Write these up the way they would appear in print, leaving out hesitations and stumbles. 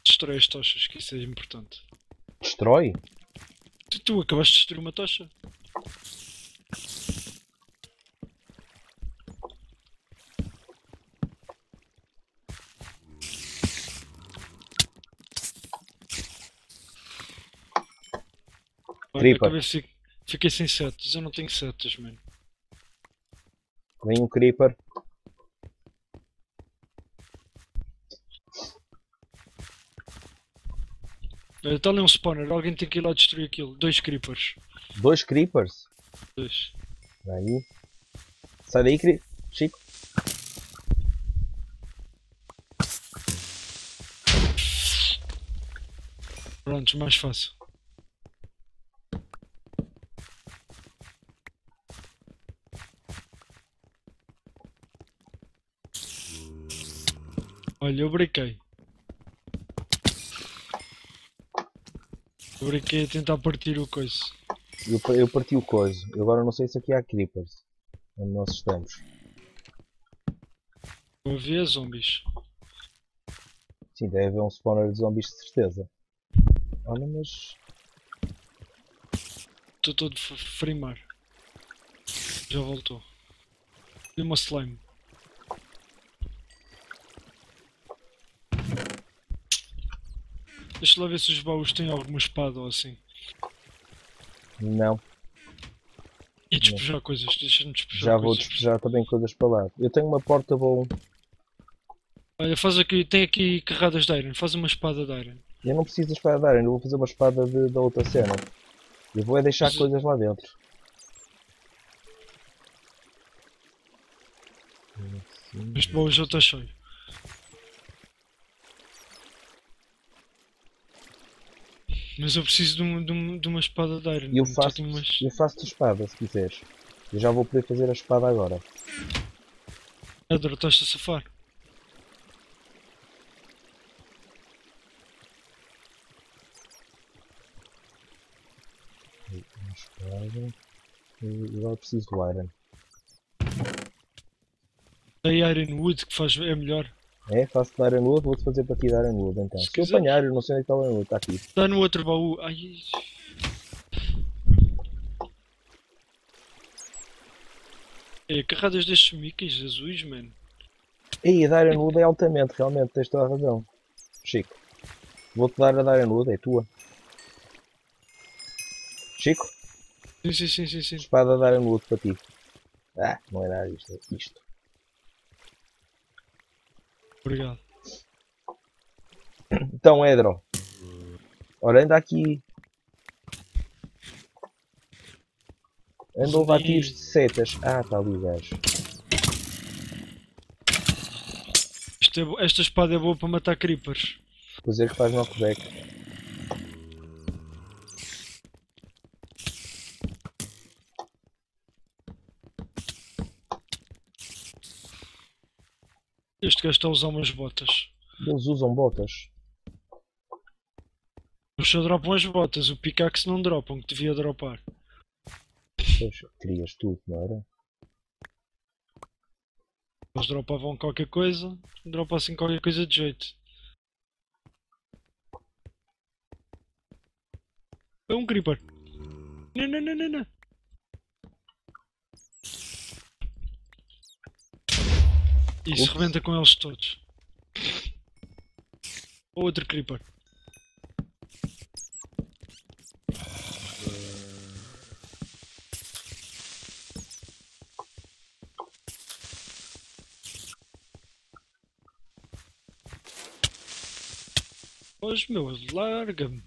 Destrói as tochas, que isso é importante. Destrói? Tu acabaste de destruir uma tocha? Olha, Creeper. acabei de fiquei sem setas. Eu não tenho setas, mano. Vem um creeper. Olha, está ali um spawner. Alguém tem que ir lá destruir aquilo. Dois creepers. 2 creepers. Dois. Aí. Sai daí, Chico. Prontos, mais fácil. Olha, eu brinquei. Eu brinquei a tentar partir o coisa. Eu parti o coiso. Eu agora não sei se aqui há creepers. Onde nós estamos. Eu havia zombies. Sim, deve haver um spawner de zombies de certeza. Olha, mas... Estou todo a frimar. Já voltou. E uma slime. Deixa lá ver se os baús têm alguma espada ou assim. Não. E despejar coisas. Deixa-me despejar Já vou coisas. despejar também coisas para lá. Eu tenho uma porta boa. Olha, faz aqui. Tem aqui carradas de iron. Faz uma espada de iron. Eu não preciso da espada de Iron. Eu vou fazer uma espada da outra cena. Eu vou é deixar Mas, coisas lá dentro. este baú já está cheio. Mas eu preciso de uma espada de iron. E eu Mano. Já faço, tenho umas. eu faço-te espada se quiseres. Eu já vou poder fazer a espada agora. Edra, estás-te a safar. Uma espada. E agora preciso do Iron. A Iron Wood que faz é melhor. É? Faço de Iron Wood, vou-te fazer para ti de Iron Wood então. Se Se eu quiseres. apanhar, eu não sei onde é que está o Iron Wood. Está aqui. Dá no outro baú. Ai. É, carradas destes Mickeys azuis, mano. Ei, a de Iron Wood é altamente, realmente, tens toda a razão. Chico. Vou-te dar a de Iron Wood, é tua. Chico, Sim, sim, sim, sim, sim. espada de Iron Wood para ti. Ah, não é nada isto, é isto. Obrigado. Então, Edro. Ora, anda aqui. Anda a levar tiros de setas. Ah, está ali o gajo. Esta espada é boa para matar creepers. Vou dizer que faz knockback. Este gajo está a usar umas botas. Eles usam botas. Eles só dropam as botas, o pickaxe não dropam, que devia dropar. Pois, querias tudo, não era? Eles dropavam qualquer coisa, dropassem qualquer coisa de jeito. É um creeper. Não, não, não, não, não. Isso, Ups. rebenta com eles todos. Outro creeper. Pois meu, larga-me.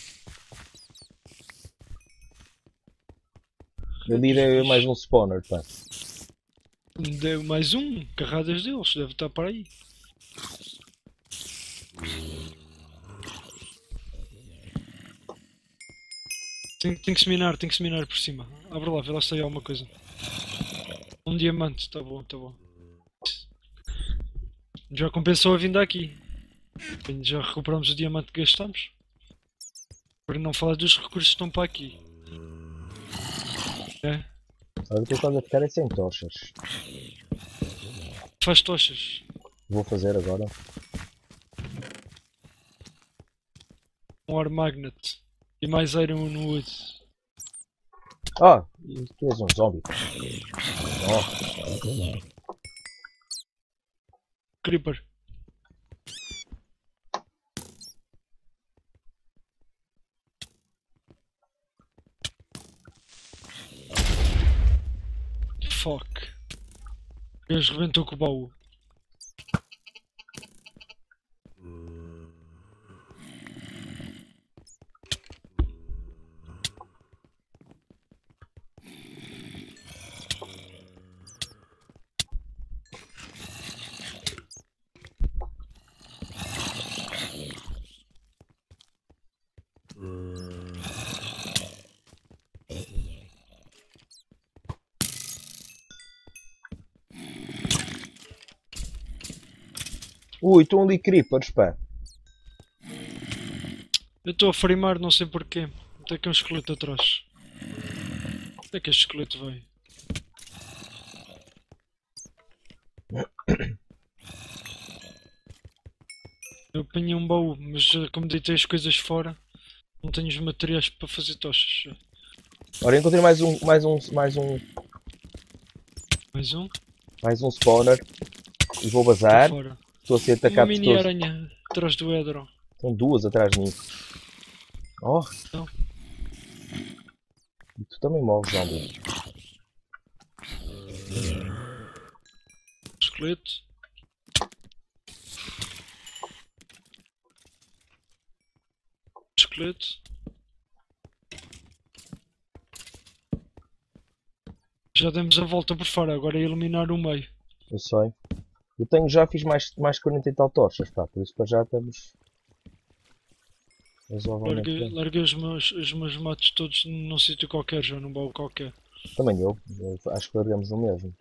Ali deve haver mais um spawner, pá. Deu mais um, carradas deles, deve estar para aí. Tem que se minar por cima. Abre lá, vê lá se tem alguma coisa. Um diamante, tá bom, tá bom. Já compensou a vinda aqui. Já recuperamos o diamante que gastamos. Para não falar dos recursos que estão para aqui. É? Agora o que eu estou a ficar é sem tochas. Faz tochas. Vou fazer agora. Um Ore Magnet. E mais Iron Wood. Ah, tu és um zombie. Oh, Creeper. Fuck. Eles rebentou com o baú. ui, estão ali creepers, pá. Eu estou a frimar, não sei porquê. Tem aqui um esqueleto atrás. Onde é que este esqueleto veio? Eu apanhei um baú, mas como deitei as coisas fora, não tenho os materiais para fazer tochas. Ora, encontrei mais um, mais um, mais um, Mais um? mais um spawner. E vou Estou bazar. fora. Estou a ser Uma atacado por mini todos. aranha atrás do Edron. São duas atrás de mim. Oh. Não. E tu também morres, zombie. Esqueleto. Esqueleto. Já demos a volta por fora, agora é iluminar o meio. Eu sei. Eu tenho, já fiz mais 40 e tal tochas, pá. Por isso para já estamos... razoavelmente bem. Larguei os meus matos todos num sítio qualquer, já num baú qualquer. Também eu. Acho que largamos no mesmo.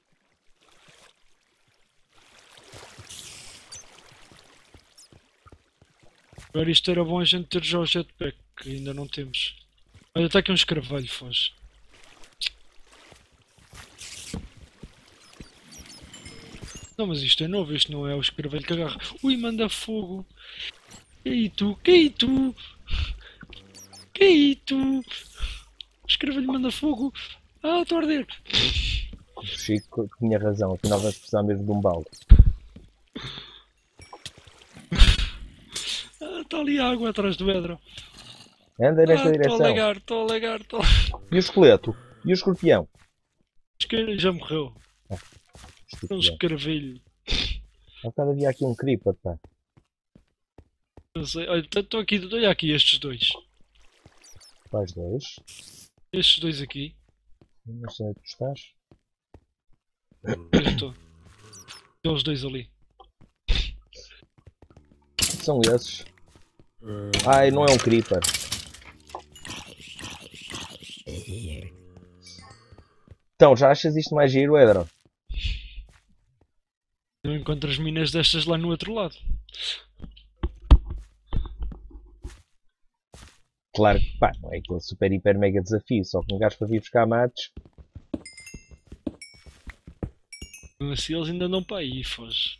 Agora isto era bom a gente ter já o jetpack, que ainda não temos. Olha, está aqui um escravelho, foge. Não, mas isto é novo, isto não é o escravelho que agarra. Ui, manda fogo! Que aí tu? Que aí tu? Que aí tu? O escravelho manda fogo! Ah, estou a arder! O Chico tinha razão. Afinal vamos precisar mesmo de um balde. Ah, está ali a água atrás do Edro. Anda nesta Ah, estou a direção. legar, estou a legar, estou. E o esqueleto? E o escorpião? Já morreu. É um Estúpido. escravelho. Há bocado havia aqui um creeper, pá. Não sei. Olha, estou aqui, olha aqui estes dois. Quais dois? Estes dois aqui. Não sei onde tu estás. Eu estou. Aqueles dois ali. São esses. Ai, não é um creeper. Então, já achas isto mais giro, Edron? Eu encontro as minas destas lá no outro lado. Claro que, pá, não é aquele super, hiper, mega desafio. Só que um gajo para vir buscar matos. Mas assim eles ainda não para aí, foge.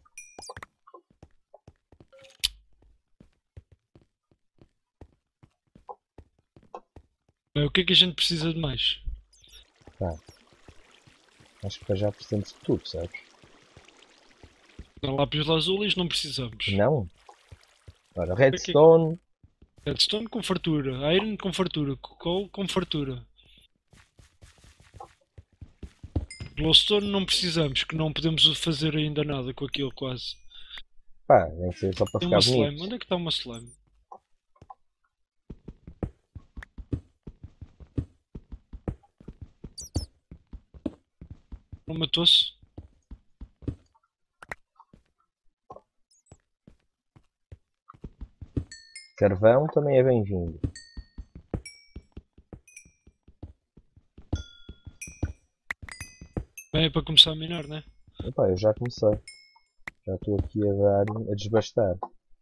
Bem, o que é que a gente precisa de mais? Pá, acho que para já precisamos de tudo, sabes? Lápis azuis não precisamos. Não? Ora, redstone. Redstone com fartura, iron com fartura, coal com fartura. Glowstone não precisamos, que não podemos fazer ainda nada com aquilo quase. Pá, nem que seja só para Tem ficar uma slime, bonito. onde é que está uma slime? Não matou-se? Carvão também é bem-vindo. Bem, é para começar a minar, né? Epá, eu já comecei. Já estou aqui a dar, a desbastar.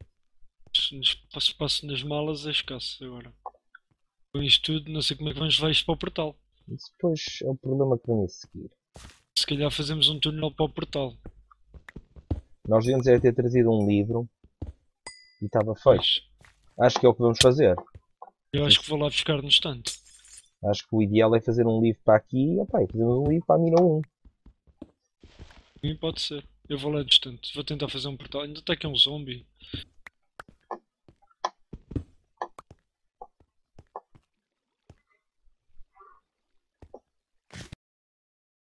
Espaço nas malas é escasso agora. Com isto tudo, não sei como é que vamos levar isto para o portal. Isso depois é o problema que vem a seguir. Se calhar fazemos um túnel para o portal. Nós devíamos era ter trazido um livro e estava feito. Pois. Acho que é o que vamos fazer. Eu acho que vou lá buscar no estante. Acho que o ideal é fazer um livro para aqui e, opá, e fazemos um livro para a mina 1. Sim, pode ser. Eu vou lá no estante. Vou tentar fazer um portal. Ainda está aqui um zombie.